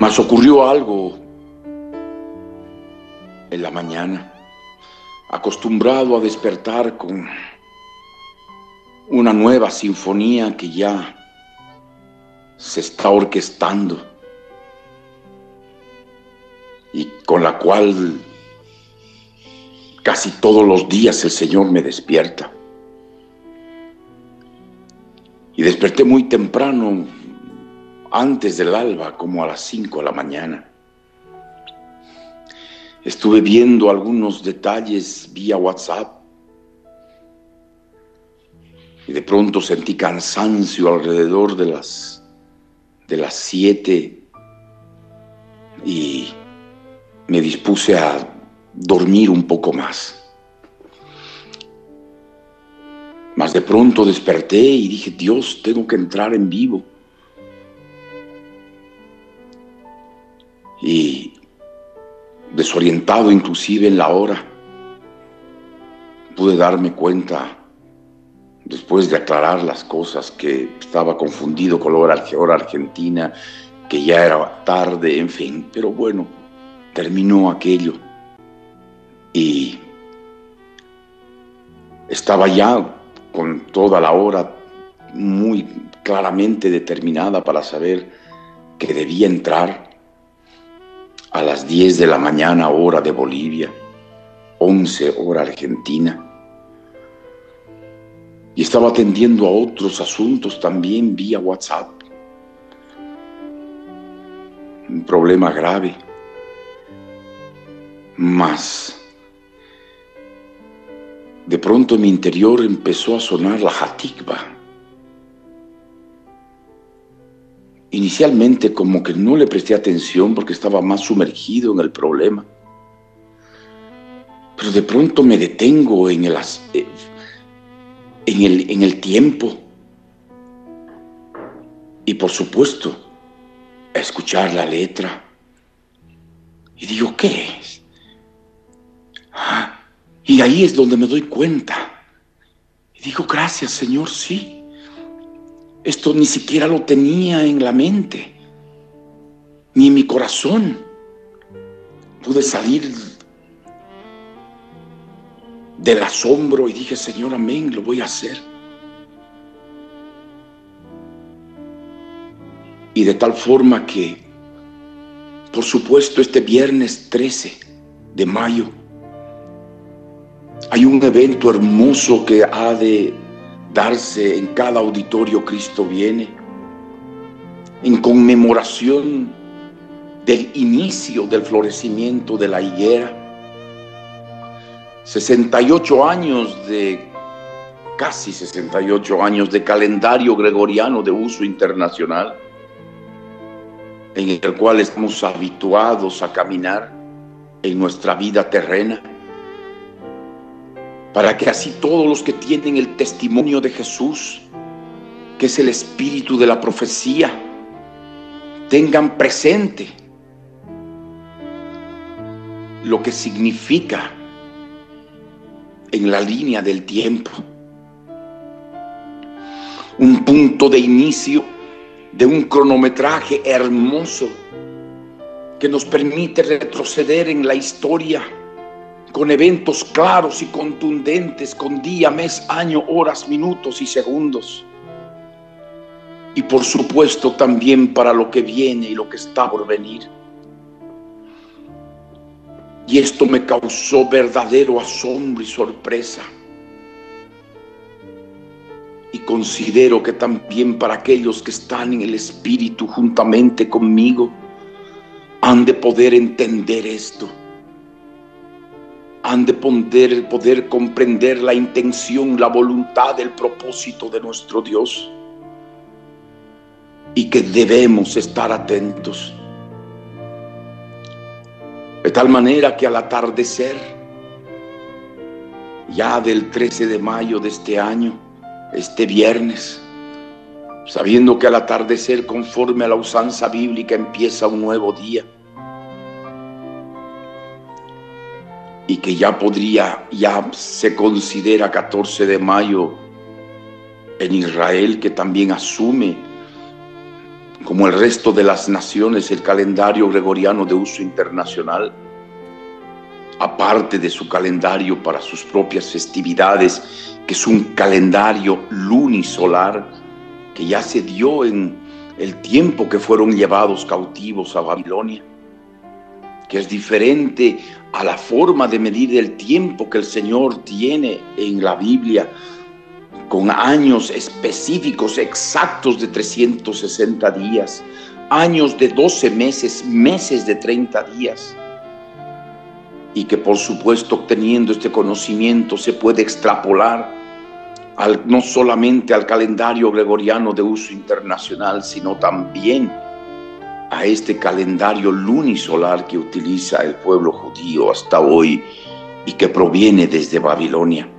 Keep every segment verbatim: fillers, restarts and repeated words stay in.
Mas ocurrió algo en la mañana. Acostumbrado a despertar con una nueva sinfonía que ya se está orquestando y con la cual casi todos los días el Señor me despierta. Y desperté muy temprano, antes del alba, como a las cinco de la mañana. Estuve viendo algunos detalles vía WhatsApp y de pronto sentí cansancio alrededor de las, de las siete y me dispuse a dormir un poco más. Mas de pronto desperté y dije, Dios, tengo que entrar en vivo. Y desorientado inclusive en la hora, pude darme cuenta, después de aclarar las cosas, que estaba confundido con la hora, hora argentina, que ya era tarde, en fin. Pero bueno, terminó aquello y estaba ya con toda la hora muy claramente determinada para saber que debía entrar a las diez de la mañana, hora de Bolivia, once hora argentina. Y estaba atendiendo a otros asuntos también vía WhatsApp. Un problema grave. Mas de pronto en mi interior empezó a sonar la Hatikva. Inicialmente como que no le presté atención porque estaba más sumergido en el problema. Pero de pronto me detengo en el, en el, en el tiempo. Y por supuesto, a escuchar la letra. Y digo, ¿qué es? Ah, y ahí es donde me doy cuenta. Y digo, gracias, Señor, sí. Esto ni siquiera lo tenía en la mente, ni en mi corazón. Pude salir del asombro y dije, Señor, amén, lo voy a hacer. Y de tal forma que, por supuesto, este viernes trece de mayo, hay un evento hermoso que ha de darse en cada auditorio Cristo Viene, en conmemoración del inicio del florecimiento de la higuera. sesenta y ocho años de, casi sesenta y ocho años de calendario gregoriano de uso internacional, en el cual estamos habituados a caminar en nuestra vida terrena, para que así todos los que tienen el testimonio de Jesús, que es el espíritu de la profecía, tengan presente lo que significa en la línea del tiempo un punto de inicio de un cronometraje hermoso que nos permite retroceder en la historia con eventos claros y contundentes, con día, mes, año, horas, minutos y segundos. Y por supuesto también para lo que viene y lo que está por venir. Y esto me causó verdadero asombro y sorpresa. Y considero que también para aquellos que están en el Espíritu juntamente conmigo, han de poder entender esto. Han de poder, poder comprender la intención, la voluntad, el propósito de nuestro Dios. Y que debemos estar atentos. De tal manera que al atardecer, ya del trece de mayo de este año, este viernes, sabiendo que al atardecer, conforme a la usanza bíblica, empieza un nuevo día, y que ya podría, ya se considera catorce de mayo en Israel, que también asume como el resto de las naciones, el calendario gregoriano de uso internacional, aparte de su calendario para sus propias festividades, que es un calendario lunisolar que ya se dio en el tiempo que fueron llevados cautivos a Babilonia, que es diferente a la forma de medir el tiempo que el Señor tiene en la Biblia, con años específicos, exactos de trescientos sesenta días, años de doce meses, meses de treinta días. Y que por supuesto, obteniendo este conocimiento, se puede extrapolar al, no solamente al calendario gregoriano de uso internacional, sino también a este calendario lunisolar que utiliza el pueblo judío hasta hoy y que proviene desde Babilonia.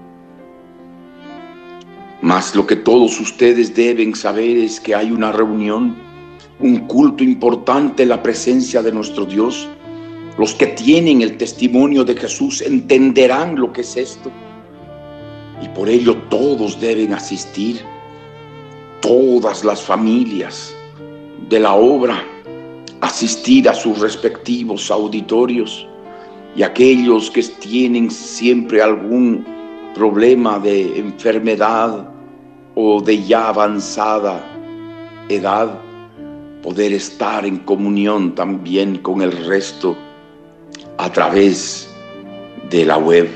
Mas lo que todos ustedes deben saber es que hay una reunión, un culto importante en la presencia de nuestro Dios. Los que tienen el testimonio de Jesús entenderán lo que es esto. Y por ello todos deben asistir, todas las familias de la obra, asistir a sus respectivos auditorios, y aquellos que tienen siempre algún problema de enfermedad o de ya avanzada edad, poder estar en comunión también con el resto a través de la web.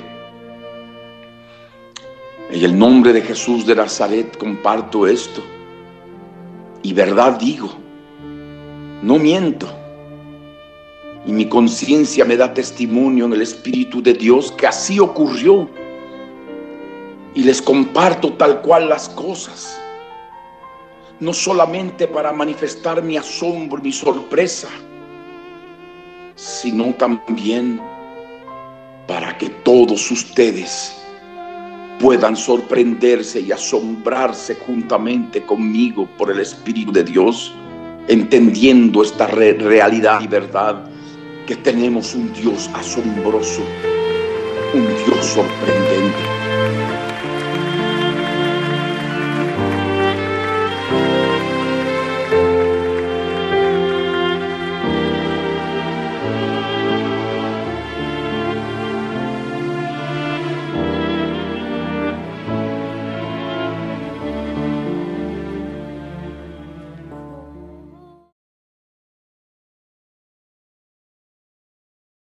En el nombre de Jesús de Nazaret comparto esto, y verdad digo, no miento, y mi conciencia me da testimonio en el Espíritu de Dios que así ocurrió, y les comparto tal cual las cosas, no solamente para manifestar mi asombro y mi sorpresa, sino también para que todos ustedes puedan sorprenderse y asombrarse juntamente conmigo por el Espíritu de Dios, entendiendo esta re- realidad y verdad, que tenemos un Dios asombroso, un Dios sorprendente.